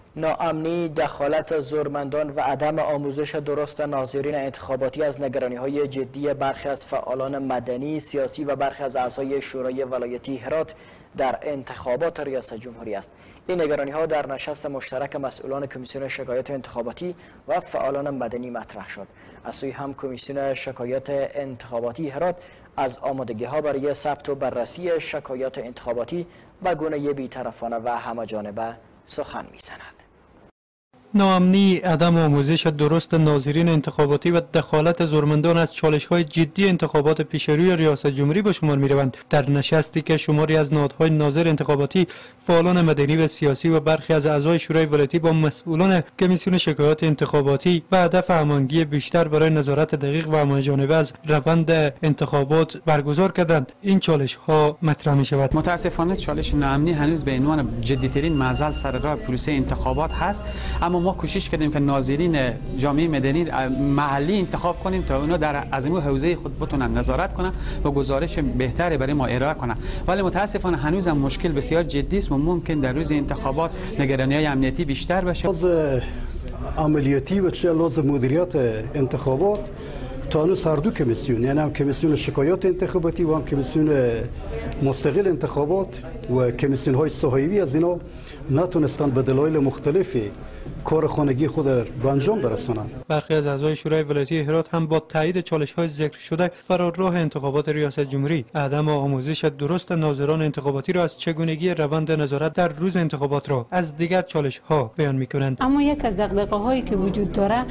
ناامنی، دخالت زورمندان و عدم آموزش درست ناظرین انتخاباتی از نگرانی‌های جدی برخی از فعالان مدنی، سیاسی و برخی از اعضای شورای ولایتی هرات در انتخابات ریاست جمهوری است. این نگرانی‌ها در نشست مشترک مسئولان کمیسیون شکایات انتخاباتی و فعالان مدنی مطرح شد. از سوی هم کمیسیون شکایات انتخاباتی هرات از آمادگی‌ها برای ثبت و بررسی شکایات انتخاباتی به گونه بی‌طرفانه و همه‌جانبه سخن می‌زند. ناامنی، عدم آموزش درست ناظرین انتخاباتی و دخالت زورمندان از چالش‌های جدی انتخابات پیشروی ریاست جمهوری به شمار می‌روند. در نشستی که شماری از نهادهای ناظر انتخاباتی، فعالان مدنی و سیاسی و برخی از اعضای شورای ولایتی با مسئولان کمیسیون شکایات انتخاباتی به هدف هماهنگی بیشتر برای نظارت دقیق و همه‌جانبه از روند انتخابات برگزار کردند، این چالش‌ها مطرح می‌شود. متأسفانه چالش ناامنی هنوز به عنوان جدی‌ترین معضل سر راه پروسه انتخابات هست، اما ما کوشش کردیم که ناظرین جامعه مدنی محلی انتخاب کنیم تا اونا در از این حوزه خود بتونن نظارت کنن و گزارش بهتری برای ما ارائه کنن. ولی متاسفانه هنوز هم مشکل بسیار جدی است و ممکن در روز انتخابات نگرانی‌های امنیتی بیشتر بشه. عملیاتی و چه لازم مدیریت انتخابات تا سر دو کمیسیون، یعنی هم کمیسیون شکایات انتخاباتی و هم کمیسیون مستقل انتخابات و کمیسیون های صهیونی از اینا نتونستن به دلایل مختلفی کار خانگی خود را به انجام برسانند. برخی از اعضای شورای ولایتی هرات هم با تایید چالش‌های ذکر شده فرارراه انتخابات ریاست جمهوری، عدم آموزش درست ناظران انتخاباتی را از چگونگی روند نظارت در روز انتخابات را از دیگر چالش‌ها بیان می‌کنند. اما یک از دغدغه‌هایی که وجود داره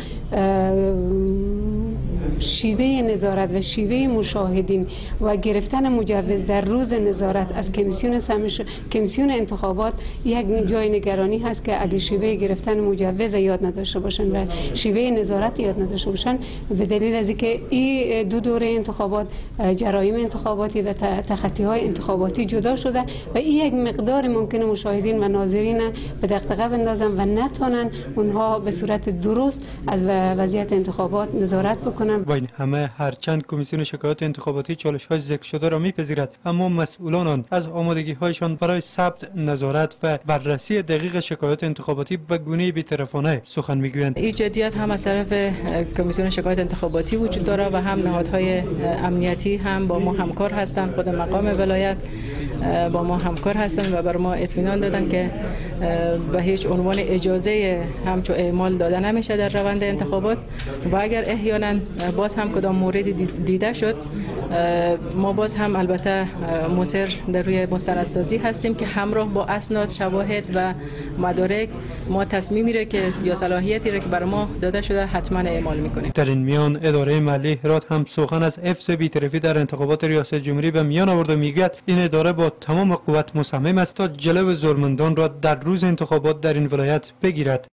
شیوه نظارت و شیوه مشاهدین و گرفتن مجوز در روز نظارت از کمیسیون انتخابات یک جای نگرانی هست که اگه شیوه گرفتن مجوز یاد نداشته باشن و شیوه نظارت یاد نداشته باشن، به دلیل از اینکه این دو دوره انتخابات جرایم انتخاباتی و تخطی‌های انتخاباتی جدا شده و این یک مقدار ممکنه مشاهدین و ناظرین به دغدغه بندازن و نتونن اونها به صورت درست از وضعیت انتخابات نظارت بکنن. با این همه هرچند کمیسیون شکایات انتخاباتی چالش‌های ذکر شده را می‌پذیرد، اما مسئولان آن از آمادگی‌هایشان برای ثبت، نظارت و بررسی دقیق شکایات انتخاباتی به گونه بی‌طرفانه سخن می‌گویند. این جدیت هم از طرف کمیسیون شکایات انتخاباتی وجود داره و هم نهادهای امنیتی هم با ما همکار هستند. خود مقام ولایت با ما همکار هستند و بر ما اطمینان دادن که به هیچ عنوان اجازه همچون اعمال داده نمیشه در روند انتخابات و اگر احیانا باز هم کدام مورد دیده شد، ما باز هم البته مصر در روی مستندسازی هستیم که همراه با اسناد، شواهد و مدارک ما تصمیم میره که یا صلاحیتی را که بر ما داده شده حتما اعمال میکنیم. در این میان اداره ملی هرات هم سخن از حفظ بی‌طرفی در انتخابات ریاست جمهوری به میان آورد و میگوید این اداره با تمام قوت مصمم است تا جلو زورمندان را در روز انتخابات در این ولایت بگیرد.